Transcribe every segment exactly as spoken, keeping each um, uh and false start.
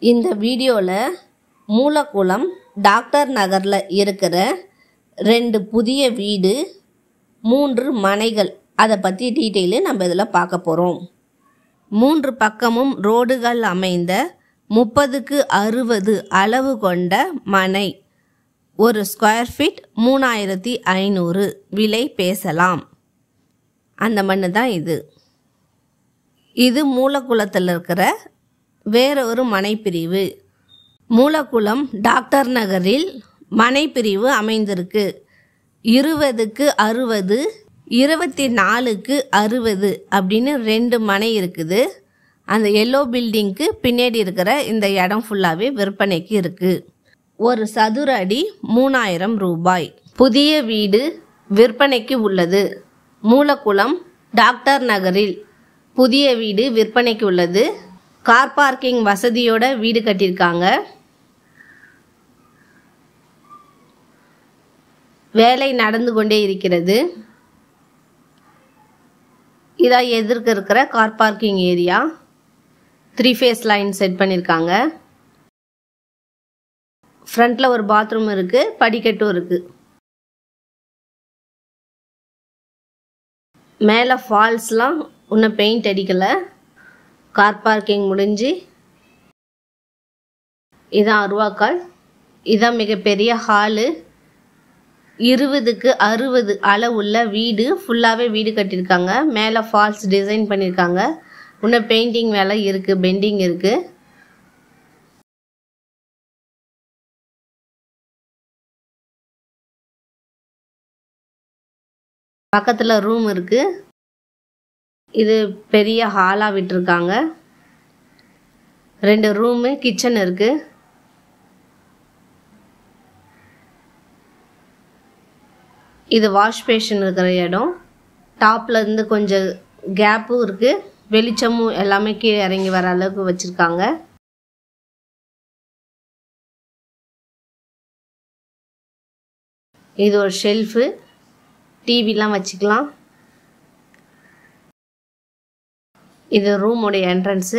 இந்த வீடியோவில் மூலக்குளம் டாக்டர் நகரில் இருக்கிற ரெண்டு புதிய வீடு, மூன்று மனைகள், அதை பற்றி டீட்டெயிலு நம்ம இதில் பார்க்க போகிறோம். மூன்று பக்கமும் ரோடுகள் அமைந்த முப்பதுக்கு அறுபது அளவு கொண்ட மனை. ஒரு ஸ்கொயர் ஃபீட் மூணாயிரத்தி ஐநூறு. விலை பேசலாம். அந்த மண்ணு தான் இது. இது மூலக்குளத்தில் இருக்கிற வேற ஒரு மனைப்பிரிவு. மூலக்குளம் டாக்டர் நகரில் மனைப்பிரிவு அமைந்திருக்கு. இருபதுக்கு அறுபது, இருபத்தி நாலுக்கு அறுபது அப்படின்னு ரெண்டு மனை இருக்குது. அந்த எல்லோ பில்டிங்க்கு பின்னாடி இருக்கிற இந்த இடம் ஃபுல்லாகவே விற்பனைக்கு இருக்குது. ஒரு சதுர அடி மூணாயிரம் ரூபாய். புதிய வீடு விற்பனைக்கு உள்ளது. மூலக்குளம் டாக்டர் நகரில் புதிய வீடு விற்பனைக்கு உள்ளது. கார் பார்க்கிங் வசதியோட வீடு கட்டியிருக்காங்க. வேலை நடந்து கொண்டே இருக்கிறது. இதான் எதிர்க்க இருக்கிற car parking area. Three phase line set பண்ணியிருக்காங்க. ஃப்ரண்ட்ல ஒரு பாத்ரூம் இருக்கு, படிக்கட்டும் இருக்கு. மேலே ஃபால்ஸ்லாம் இன்னும் பெயிண்ட் அடிக்கலை. கார் பார்க்கிங் முடிஞ்சு இதான் அருவாக்கால். இதான் மிகப்பெரிய ஹாலு. இருபதுக்கு அறுபது அளவுள்ள வீடு. ஃபுல்லாகவே வீடு கட்டியிருக்காங்க. மேலே ஃபால்ஸ் டிசைன் பண்ணியிருக்காங்க. இன்னும் பெயிண்டிங் வேலை இருக்குது, பெண்டிங் இருக்குது. பக்கத்தில் ரூம் இருக்குது. இது பெரிய ஹாலாக விட்டுருக்காங்க. ரெண்டு ரூமு, கிச்சன் இருக்குது. இது வாஷ் பேஷன் இருக்கிற இடம். டாப்ல இருந்து கொஞ்சம் கேப்பும் இருக்குது. வெளிச்சமும் எல்லாமே கீழே இறங்கி வர அளவுக்கு வச்சுருக்காங்க. இது ஒரு ஷெல்ஃபு. டிவிலாம் வச்சுக்கலாம். இது ரூமுடைய என்ட்ரன்ஸு.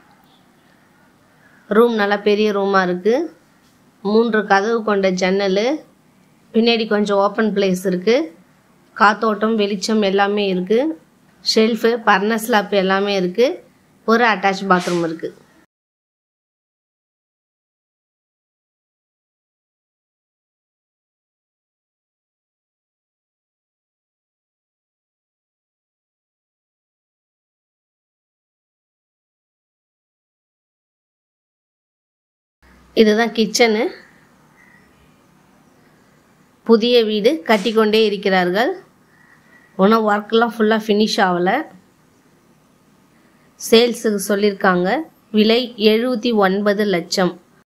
ரூம் நல்லா பெரிய ரூமாக இருக்குது. மூன்று கதவு கொண்ட ஜன்னல். பின்னாடி கொஞ்சம் ஓப்பன் பிளேஸ் இருக்குது. காத்தோட்டம், வெளிச்சம் எல்லாமே இருக்குது. ஷெல்ஃபு, பர்னர் ஸ்லாப் எல்லாமே இருக்குது. ஒரு அட்டாச் பாத்ரூம் இருக்குது. இதுதான் கிச்சனு. புதிய வீடு கட்டிக்கொண்டே இருக்கிறார்கள். ஒன்றும் ஒர்க்கெலாம் ஃபுல்லாக ஃபினிஷ் ஆகலை. சேல்ஸுக்கு சொல்லியிருக்காங்க. விலை எழுபத்தி ஒன்பது லட்சம்.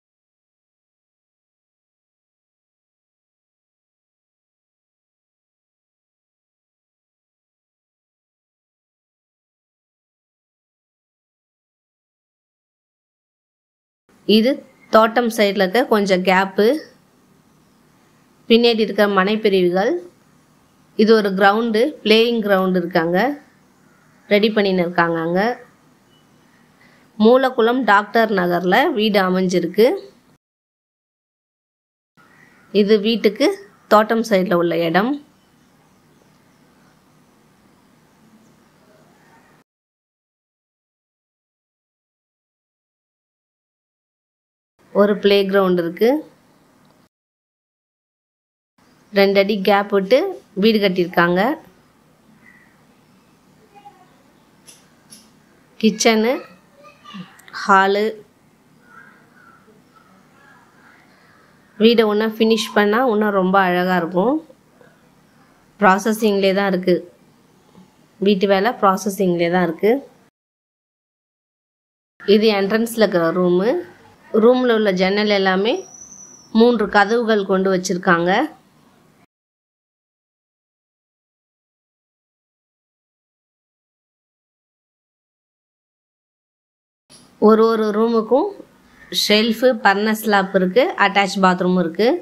இது தோட்டம் சைடில் இருக்க கொஞ்சம் கேப்பு. பின்னாடி இருக்கிற மனைப்பிரிவுகள். இது ஒரு கிரவுண்டு, பிளேயிங் கிரவுண்டு இருக்காங்க, ரெடி பண்ணின்னு இருக்காங்க. அங்கே மூலக்குளம் டாக்டர் நகரில் வீடு அமைஞ்சிருக்கு. இது வீட்டுக்கு தோட்டம் சைடில் உள்ள இடம். ஒரு பிளே கிரவுண்ட் இருக்கு. ரெண்டு அடி கேப் விட்டு வீடு கட்டியிருக்காங்க. Kitchen, hall. வீடை இன்னும் ஃபினிஷ் பண்ணால் இன்னும் ரொம்ப அழகாக இருக்கும். ப்ராசஸிங்லே தான் இருக்குது. வீட்டு வேலை ப்ராசஸிங்லே தான் இருக்குது. இது என்ட்ரன்ஸில் இருக்கிற ரூமு. ரூமில் உள்ள ஜன்னல் எல்லாமே மூன்று கதவுகள் கொண்டு வச்சுருக்காங்க. ஒரு ஒரு ரூமுக்கும் ஷெல்ஃபு, பர்னர் ஸ்லாப் இருக்குது. அட்டாச் பாத்ரூம் இருக்குது.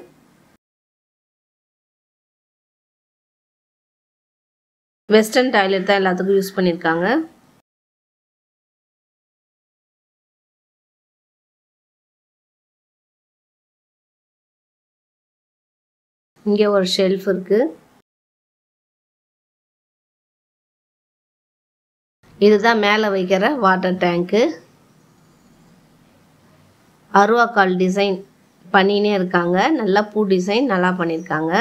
வெஸ்டர்ன் டாய்லெட் தான் எல்லாத்துக்கும் யூஸ் பண்ணியிருக்காங்க. இங்கே ஒரு ஷெல்ஃப் இருக்குது. இதுதான் மேலே வைக்கிற வாட்டர் டேங்க்கு. அருவாக்கால் டிசைன் பண்ணினே இருக்காங்க. நல்லா பூ டிசைன் நல்லா பண்ணியிருக்காங்க.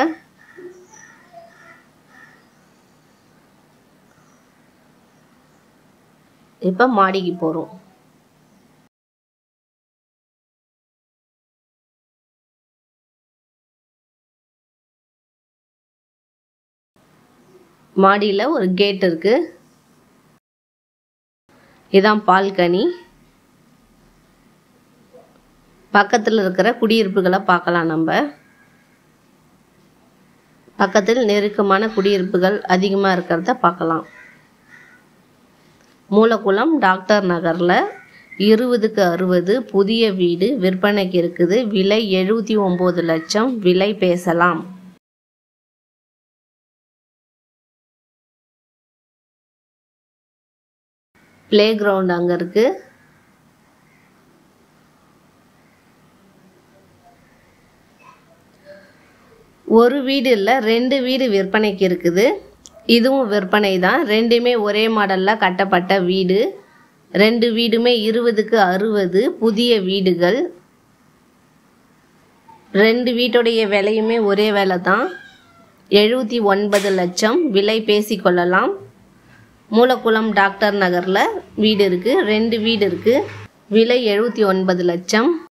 இப்போ மாடிக்கு போகிறோம். மாடியில் ஒரு கேட் இருக்கு. இதான் பால்கனி. பக்கத்தில் இருக்கிற குடியிருப்புகளை பார்க்கலாம். நம்ம பக்கத்தில் நெருக்கமான குடியிருப்புகள் அதிகமாக இருக்கிறத பார்க்கலாம். மூலக்குளம் டாக்டர் நகரில் இருபதுக்கு அறுபது புதிய வீடு விற்பனைக்கு இருக்குது. விலை எழுபத்தி ஒம்பது லட்சம். விலை பேசலாம். பிளே கிரவுண்ட் அங்கே இருக்கு. ஒரு வீடு இல்லை, ரெண்டு வீடு விற்பனைக்கு இருக்குது. இதுவும் விற்பனை தான். ரெண்டுமே ஒரே மாடலில் கட்டப்பட்ட வீடு. ரெண்டு வீடுமே இருபதுக்கு அறுபது புதிய வீடுகள். ரெண்டு வீட்டுடைய விலையுமே ஒரே விலை தான். எழுபத்தி ஒன்பது லட்சம். விலை பேசிக்கொள்ளலாம். மூலக்குளம் டாக்டர் நகரில் வீடு இருக்குது. ரெண்டு வீடு இருக்குது. விலை எழுபத்தி ஒன்பது லட்சம்.